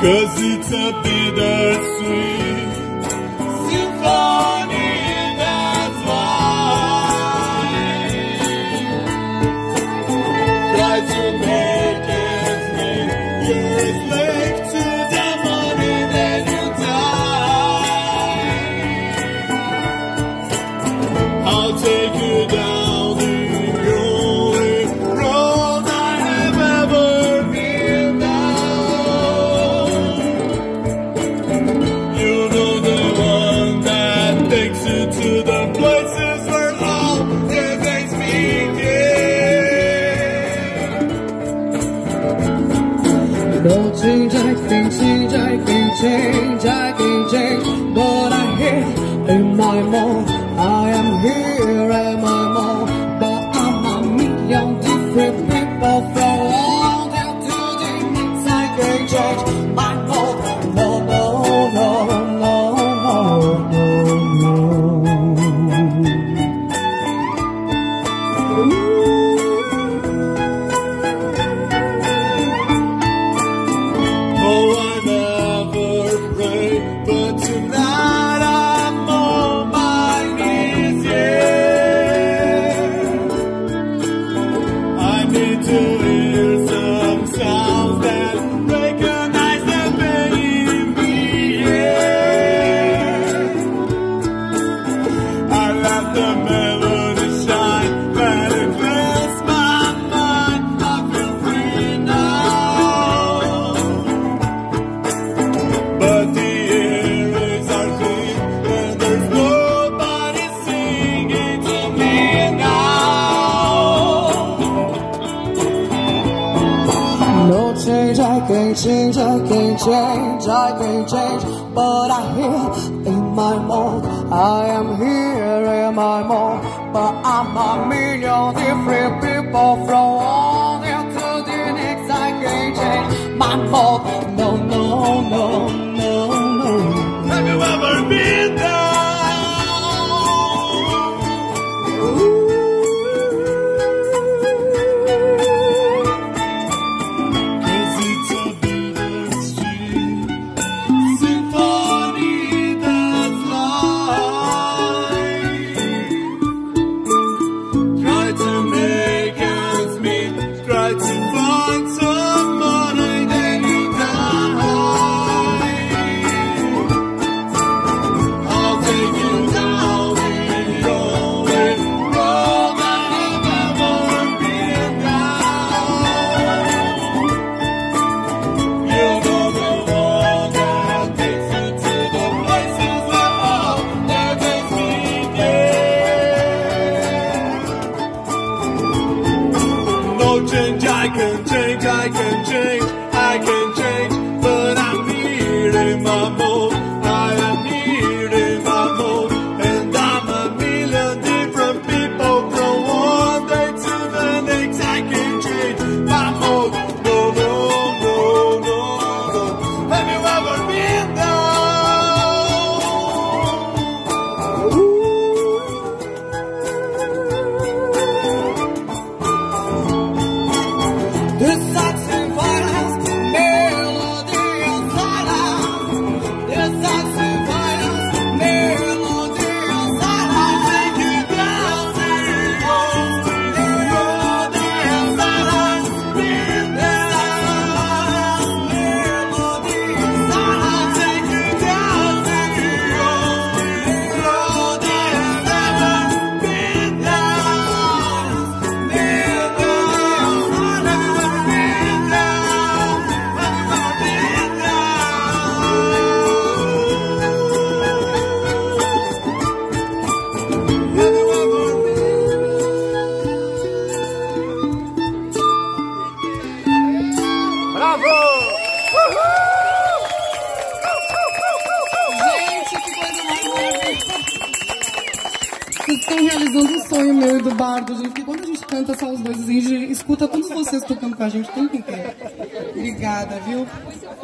'cause it's a bittersweet symphony, that's why. Try to make ends meet, you're a slave to the money, then you die. I'll take you down the only road I have ever been down. You know the one that takes you to the places where all the things begin. No change, I can change, I can change, I can change. But I hear in my mouth, I am here in my mouth. But I'm a million different people from all down to the next. I can change my mouth. No, no, no, no, no, no, no. Oh, I never pray, but tonight I'm on my knees, yeah. I need to hear some sounds that recognize the pain in me, yeah. I let the melody shine, let it cleanse my mind. I feel free now. But the airways are clean and there's nobody singing to me now. No change, I can change, I can change, I can change. But I hear in my mouth, I am here in my mouth. But I'm a million different people from one end to the next. I can change my mouth. No, no, no, no, no. Have you ever been down? 'Cause it's a bittersweet symphony, that's life. Try to make ends meet, try to find some money, then you die. I'll take you down the only road I have ever been down. You know the one that takes you to the places where all their days begin. No change, I can change, I can change, I can change. But I'm here in my mode, I am here in my mode. And I'm a million different people from one day to the next. I can change my mode. No, no, no, no, no. Have you ever been down? This saxophone melody and silence. This saxophone melody and silence. Take you down the road, melody and silence. Been down. Melody and silence. Take you down the road, melody and silence. Been down. Melody and silence. Been down. Have you ever been down? Have you ever been? Bravo! Gente, que coisa maravilhosa. Vocês estão realizando um sonho meu e do Bardo, gente. Porque quando a gente canta só os dois, a gente escuta todos vocês tocando com a gente o tempo inteiro. Obrigada, viu?